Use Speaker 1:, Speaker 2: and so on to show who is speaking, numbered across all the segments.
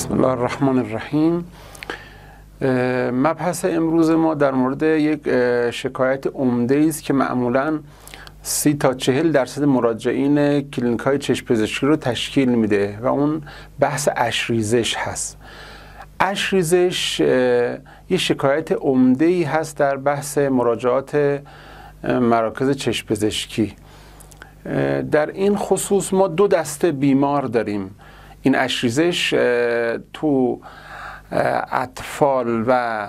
Speaker 1: بسم الله الرحمن الرحیم. مبحث امروز ما در مورد یک شکایت عمده است که معمولاً 30 تا 40% مراجعین کلینیک‌های چشم پزشکی رو تشکیل میده و اون بحث اشریزش هست. اشریزش یه شکایت عمده‌ای هست در بحث مراجعات مراکز چشم پزشکی. در این خصوص ما دو دسته بیمار داریم. این اشریزش تو اطفال و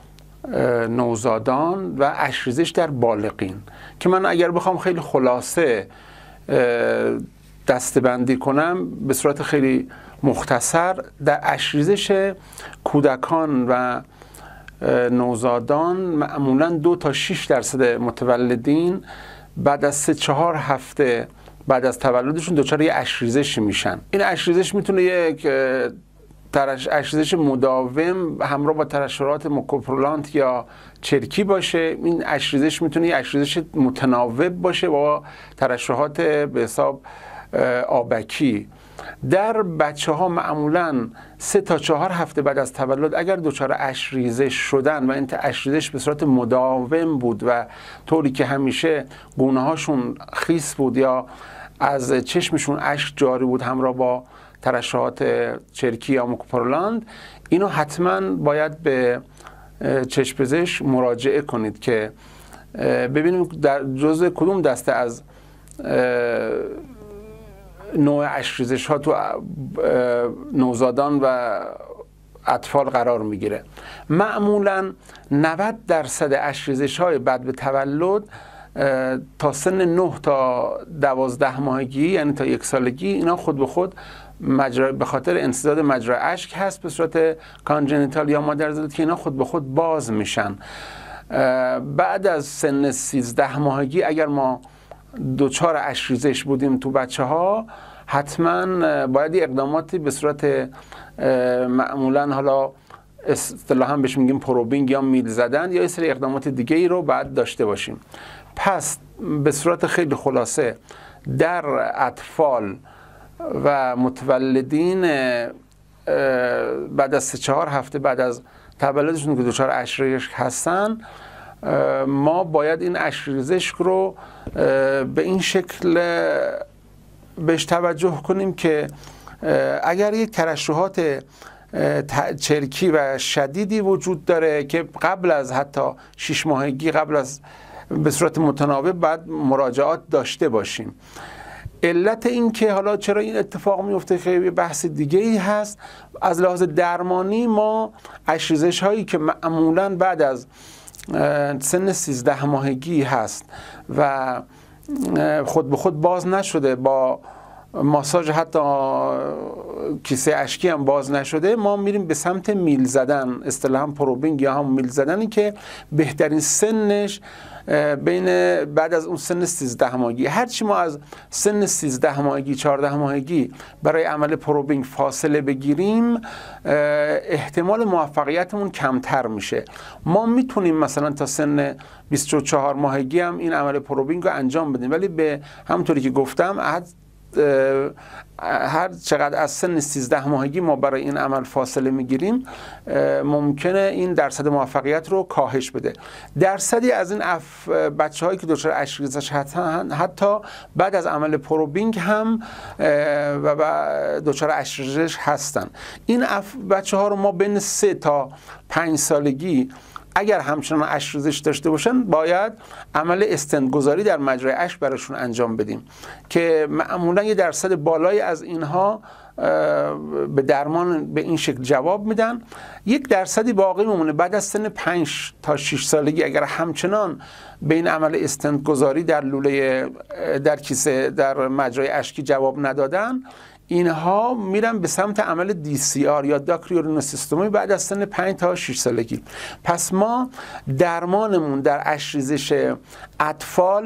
Speaker 1: نوزادان و اشریزش در بالغین که من اگر بخوام خیلی خلاصه دسته‌بندی کنم به صورت خیلی مختصر، در اشریزش کودکان و نوزادان معمولاً 2 تا 6% متولدین بعد از 3-4 هفته بعد از تولدشون دچار یه اشریزش میشن. این اشریزش میتونه یک اشریزش مداوم همراه با ترشحات موکوپرولانت یا چرکی باشه. این اشریزش میتونه یه اشریزش متناوب باشه با ترشحات به حساب آبکی. در بچه ها معمولاً 3 تا 4 هفته بعد از تولد اگر دچار اشریزش شدن و این اشریزش به صورت مداوم بود و طوری که همیشه گونه هاشون خیس بود یا از چشمشون اشک جاری بود همراه با ترشحات چرکی یا موکوپرولانت، اینو حتما باید به چشم پزشک مراجعه کنید که ببینیم در جزء کدوم دسته از نوع اشریزش ها تو نوزادان و اطفال قرار میگیره. معمولا 90% اشریزش های بعد به تولد تا سن 9 تا 12 ماهگی یعنی تا 1 سالگی اینا خود به خود به خاطر انسداد مجرا اشک هست به صورت کانجنیتال یا مادرزاد که اینا خود به خود باز میشن. بعد از سن 13 ماهگی اگر ما دچار اشریزش بودیم تو بچه ها حتما باید اقداماتی به صورت معمولا حالا اصطلاحاً بهش میگیم پروبینگ یا میل زدن یا یه سری اقدامات دیگه ای رو باید داشته باشیم. پس به صورت خیلی خلاصه در اطفال و متولدین بعد از 3-4 هفته بعد از تولدشون که دچار اشریزش هستن ما باید این اشریزش رو به این شکل بهش توجه کنیم که اگر یک ترشحات چرکی و شدیدی وجود داره که قبل از حتی 6 ماهگی قبل از به صورت متناوب باید مراجعات داشته باشیم. علت این که حالا چرا این اتفاق میفته که یه بحث دیگه ای هست. از لحاظ درمانی ما اشریزش هایی که معمولاً بعد از سن 13 ماهگی هست و خود به خود باز نشده، با ماساژ حتی کیسه اشکی هم باز نشده، ما میریم به سمت میل زدن، اصطلاحاً پروبینگ یا هم میل زدنی که بهترین سنش بین بعد از اون سن 13 ماهگی. هرچی ما از سن 13 ماهگی 14 ماهگی برای عمل پروبینگ فاصله بگیریم احتمال موفقیتمون کمتر میشه. ما میتونیم مثلا تا سن 24 ماهگی هم این عمل پروبینگ رو انجام بدیم، ولی به همونطوری که گفتم هر چقدر از سن 13 ماهگی ما برای این عمل فاصله میگیریم ممکنه این درصد موفقیت رو کاهش بده. درصدی از این بچه هایی که دچار اشریزش حتی بعد از عمل پروبینگ هم و دچار اشریزش هستن. این بچه ها رو ما بین 3 تا 5 سالگی اگر همچنان اشریزش داشته باشن باید عمل استنت گذاری در مجرای اشک براشون انجام بدیم که معمولا یه درصد بالایی از اینها به درمان به این شکل جواب میدن. 1% باقی میمونه بعد از سن 5 تا 6 سالگی اگر همچنان به این عمل استنت گذاری در لوله در کیسه در مجرای اشکی جواب ندادن، اینها میرن به سمت عمل DCR یا داکریورینوسیستومی بعد از سن 5 تا 6 سالگی. پس ما درمانمون در اشریزش اطفال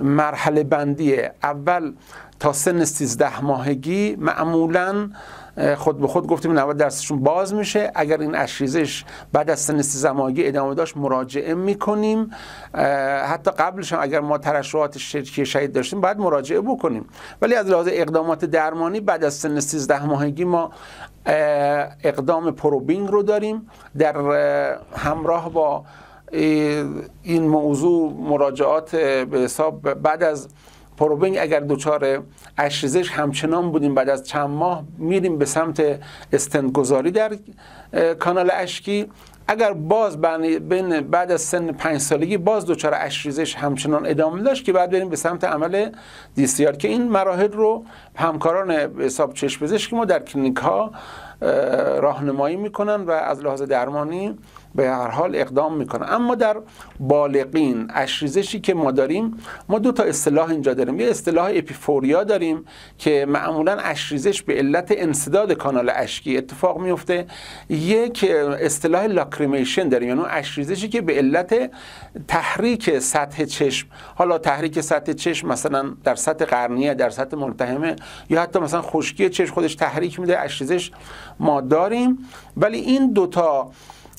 Speaker 1: مرحله بندیه. اول تا سن 13 ماهگی معمولاً خود به خود گفتیم 90%شون باز میشه. اگر این اشریزش بعد از سن 13 ماهگی ادامه داشت مراجعه میکنیم. حتی قبلش هم اگر ما ترشحات شرکی شدید داشتیم باید مراجعه بکنیم. ولی از لحاظ اقدامات درمانی بعد از سن 13 ماهگی ما اقدام پروبینگ رو داریم. در همراه با این موضوع مراجعات به حساب بعد از پروبینگ اگر دچار اشریزش همچنان بودیم بعد از چند ماه میریم به سمت استنت گذاری در کانال اشکی. اگر باز بعد از سن 5 سالگی باز دچار اشریزش همچنان ادامه داشت که بعد بریم به سمت عمل دیسیار که این مراحل رو همکاران به حساب چشم پزشکی ما در کلینیک ها راهنمایی میکنن و از لحاظ درمانی به هر حال اقدام میکنن. اما در بالغین اشریزشی که ما داریم، ما دو تا اصطلاح اینجا داریم. یه اصطلاح اپیفوریا داریم که معمولا اشریزش به علت انسداد کانال اشکی اتفاق میفته. یک اصطلاح لاکریمیشن داریم، یعنی اشریزشی که به علت تحریک سطح چشم، حالا تحریک سطح چشم مثلا در سطح قرنیه، در سطح ملتحمه، یا حتی مثلا خشکی چشم خودش تحریک میده، اشریزش ما داریم. ولی این دوتا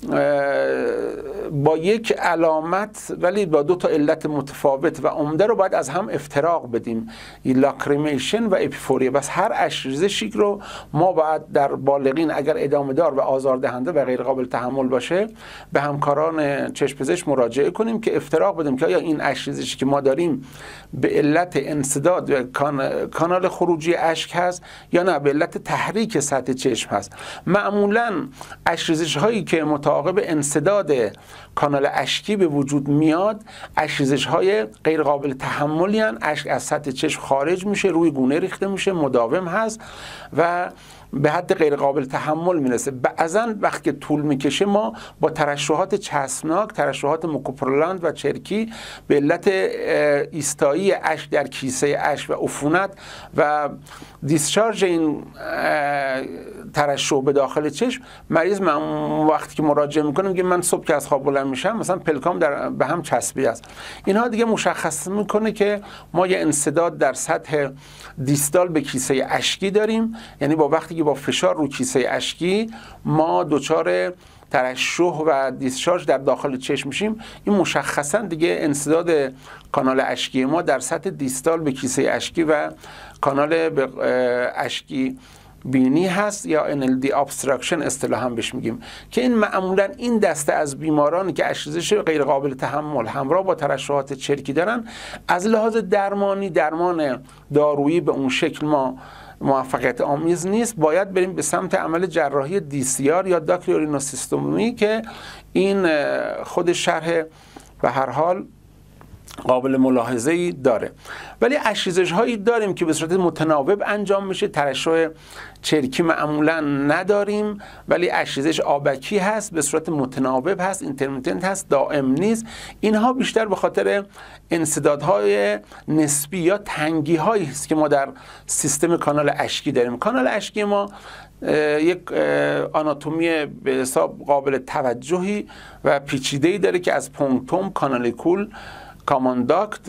Speaker 1: با یک علامت ولی با دو تا علت متفاوت و عمده رو باید از هم افتراق بدیم، لاکریمیشن و اپیفوریا. بس هر اشریزشی رو ما باید در بالغین اگر ادامه دار و آزاردهنده و غیر قابل تحمل باشه به همکاران چشم پزشک مراجعه کنیم که افتراق بدیم که آیا این اشریزشی که ما داریم به علت انسداد و کانال خروجی اشک هست یا نه به علت تحریک سطح چشم هست. معمولا اشریزش هایی که متعاقب انسداد کانال اشکی به وجود میاد اشریزش های غیر قابل تحملی هستند. اشک از سطح چشم خارج میشه، روی گونه ریخته میشه، مداوم هست و به حد غیر قابل تحمل میرسه. بعضا وقتی که طول میکشه ما با ترشحات چسبناک، ترشحات موکوپرولند و چرکی به علت ایستایی اشک در کیسه اشک و عفونت و دیسچارژ این ترشح به داخل چشم، مریض وقتی که مراجعه میکنه میگه من صبح که از خواب بلند میشم مثلا پلکام به هم چسبیده است. اینها دیگه مشخص میکنه که ما یه انسداد در سطح دیستال به کیسه اشکی داریم. یعنی با وقتی که با فشار رو کیسه اشکی ما دچار ترشح و دیسچارژ در داخل چشم میشیم، این مشخصا دیگه انسداد کانال اشکی ما در سطح دیستال به کیسه اشکی و کانال اشکی بینی هست یا NLD obstruction اصطلاحاً بهش میگیم، که این معمولا این دسته از بیمارانی که اشریزش غیر قابل تحمل همراه با ترشحات چرکی دارن، از لحاظ درمانی درمان دارویی به اون شکل ما موفقیت آمیز نیست. باید بریم به سمت عمل جراحی DCR یا داکریورینوسیستومی که این خود شرح به هر حال قابل ملاحظه‌ای داره. ولی اشریزش هایی داریم که به صورت متناوب انجام میشه. ترشح چرکی معمولا نداریم ولی اشریزش آبکی هست، به صورت متناوب هست، اینترمیتنت هست، دائم نیست. اینها بیشتر به خاطر انسدادهای نسبی یا تنگی هایی است که ما در سیستم کانال اشکی داریم. کانال اشکی ما یک آناتومی به حساب قابل توجهی و پیچیده‌ای داره که از پونکتوم، کانالیکول، کامانداکت،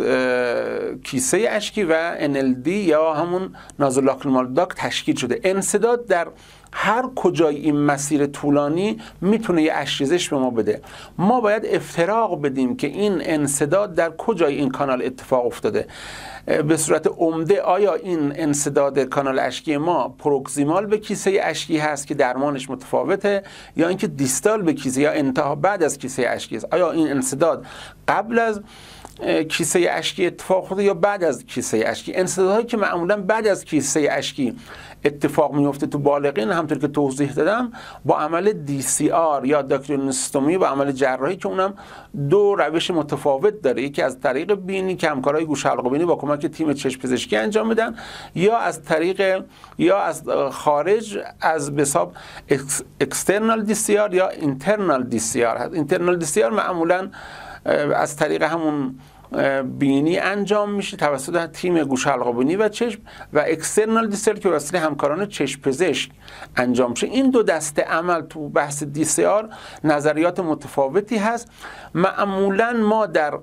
Speaker 1: کیسه اشکی و NLD یا همون نازولاکریمال داکت تشکیل شده. انسداد در هر کجای این مسیر طولانی میتونه یه اشریزش به ما بده. ما باید افتراق بدیم که این انسداد در کجای این کانال اتفاق افتاده. به صورت عمده آیا این انسداد کانال اشکی ما پروکسیمال به کیسه اشکی هست که درمانش متفاوته یا اینکه دیستال به کیسه یا انتها بعد از کیسه اشکی است؟ آیا این انسداد قبل از کیسه اشکی اتفاق افتاده یا بعد از کیسه اشکی؟ انسدادهایی که معمولا بعد از کیسه اشکی اتفاق میفته تو بالغین همونطور که توضیح دادم با عمل DCR یا داکریورینوسیستومی و عمل جراحی که اونم دو روش متفاوت داره. یکی از طریق بینی که همکارای گوش حلق بینی با کمک تیم چشم پزشکی انجام میدن یا از طریق یا از خارج از به حساب اکسترنال DCR یا اینترنال DCR هست. اینترنال DCR معمولا از طریق همون بینی انجام میشه توسط تیم گوش حلق بینی و چشم و اکسترنال دیسیار که واسه همکاران چشم پزشک انجام میشه. این دو دسته عمل تو بحث دیسیار نظریات متفاوتی هست. معمولا ما در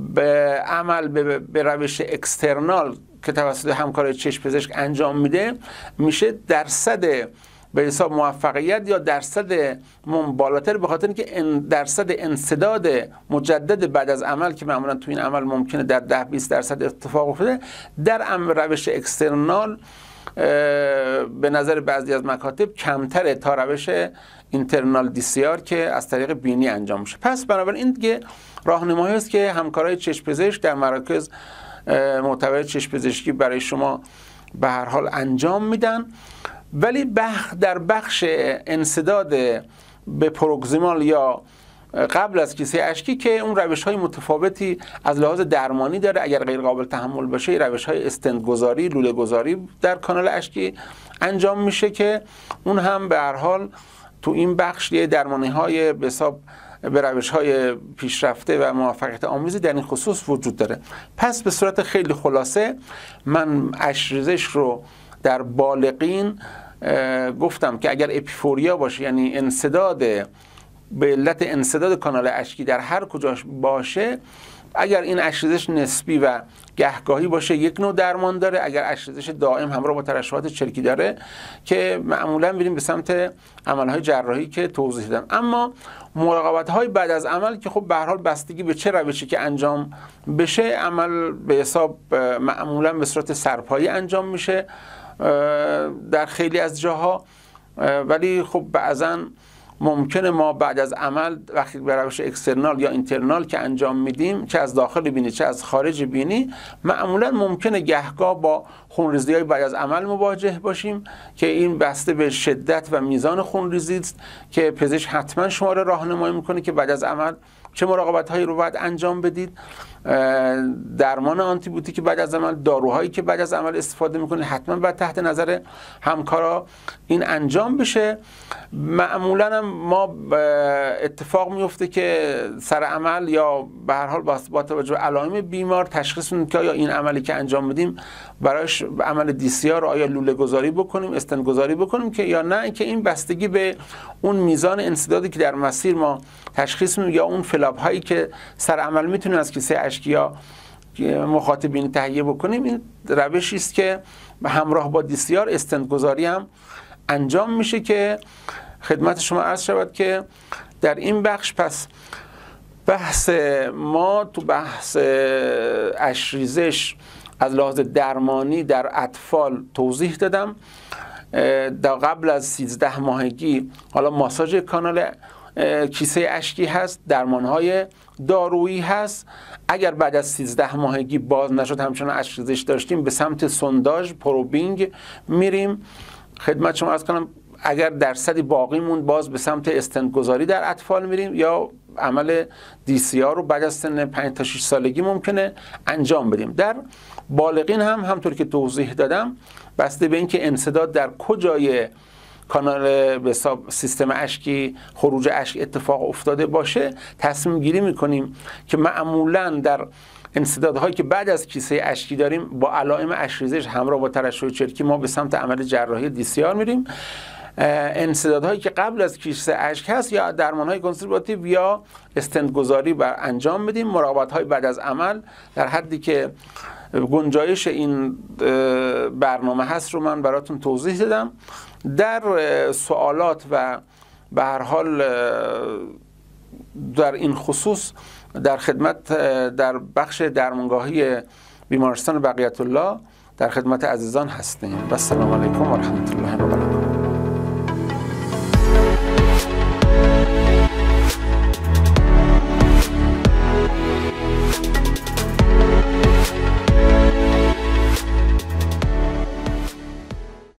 Speaker 1: عمل به روش اکسترنال که توسط همکار چشم پزشک انجام میده میشه درصد به حساب موفقیت یا درصد بالاتر، به خاطر اینکه درصد انسداد مجدد بعد از عمل که معمولا تو این عمل ممکنه در 10-20% اتفاق افتاده، در روش اکسترنال به نظر بعضی از مکاتب کمتره تا روش اینترنال دیسیار که از طریق بینی انجام میشه. پس بنابراین این دیگه راهنمایی است که همکارای چشم پزشک در مراکز معتبر چشم پزشکی برای شما به هر حال انجام میدن. ولی در بخش انسداد به پروگزیمال یا قبل از کیسه اشکی که اون روش‌های متفاوتی از لحاظ درمانی داره، اگر غیر قابل تحمل باشه روش‌های استنت گذاری، لوله گذاری در کانال اشکی انجام میشه که اون هم به هر حال تو این بخش یه درمانی‌های به حساب به روش‌های پیشرفته و موفقیت آمیزی در این خصوص وجود داره. پس به صورت خیلی خلاصه من اشریزش رو در بالغین گفتم که اگر اپیفوریا باشه، یعنی انسداد به علت انسداد کانال اشکی در هر کجاش باشه، اگر این اشریزش نسبی و گهگاهی باشه یک نوع درمان داره. اگر اشریزش دائم همراه با ترشحات چرکی داره که معمولا میریم به سمت عملهای جراحی که توضیح دادم. اما مراقبت‌های بعد از عمل که خب به هر حال بستگی به چه روشی که انجام بشه، عمل به حساب معمولا به صورت سرپایی انجام میشه در خیلی از جاها، ولی خب بعضا ممکنه ما بعد از عمل وقتی به روش اکسترنال یا اینترنال که انجام میدیم، چه از داخل بینی چه از خارج بینی، معمولا ممکنه گهگاه با خونریزی‌های بعد از عمل مواجه باشیم که این بسته به شدت و میزان خونریزی است که پزشک حتما شما را راهنمایی میکنه که بعد از عمل چه مراقبت‌هایی رو باید انجام بدید. درمان آنتیبیوتیک بعد از عمل، داروهایی که بعد از عمل استفاده میکنید حتما باید تحت نظر همکارا این انجام بشه. معمولا هم ما اتفاق میفته که سر عمل یا به هر حال با توجه به علائم بیمار تشخیص میدیم که آیا این عملی که انجام میدیم برایش عمل دیسیار آیا لوله گذاری بکنیم، استنت گذاری بکنیم که یا نه، که این بستگی به اون میزان انسدادی که در مسیر ما تشخیص میدیم یا اون فلاپ هایی که سر عمل میتونیم از کیسه اشکی یا مخاطبین تهیه بکنیم. این روشی است که همراه با دیسیار استنت گذاری هم انجام میشه که خدمت شما عرض شود که در این بخش پس بحث ما تو بحث اشریزش از لحاظ درمانی در اطفال توضیح دادم. در قبل از 13 ماهگی حالا ماساژ کانال کیسه اشکی هست، درمانهای دارویی هست. اگر بعد از 13 ماهگی باز نشد همچنان اشریزش داشتیم به سمت سونداژ پروبینگ میریم. خدمت شما عرض کنم اگر درصدی باقی موند باز به سمت استنت گذاری در اطفال میریم یا عمل دیسیار رو بعد از سن 5 تا 6 سالگی ممکنه انجام بدیم. در بالغین هم همطور که توضیح دادم بسته به اینکه انسداد در کجای کانال به حساب سیستم اشکی خروج اشک اتفاق افتاده باشه تصمیم گیری میکنیم که معمولا در انسدادهایی که بعد از کیسه اشکی داریم با علائم اشریزش همراه با ترشح چرکی ما به سمت عمل جراحی دیسیار میریم. انسدادهایی که قبل از کیسه اشک هست یا درمانهای کنسرواتیو یا استنت گذاری بر انجام بدیم. مراقبت‌های بعد از عمل در حدی که گنجایش این برنامه هست رو من براتون توضیح دادم. در سوالات و به هر حال در این خصوص در خدمت در بخش درمانگاهی بیمارستان بقیت الله در خدمت عزیزان هستیم. و السلام علیکم و رحمت الله و برکاته.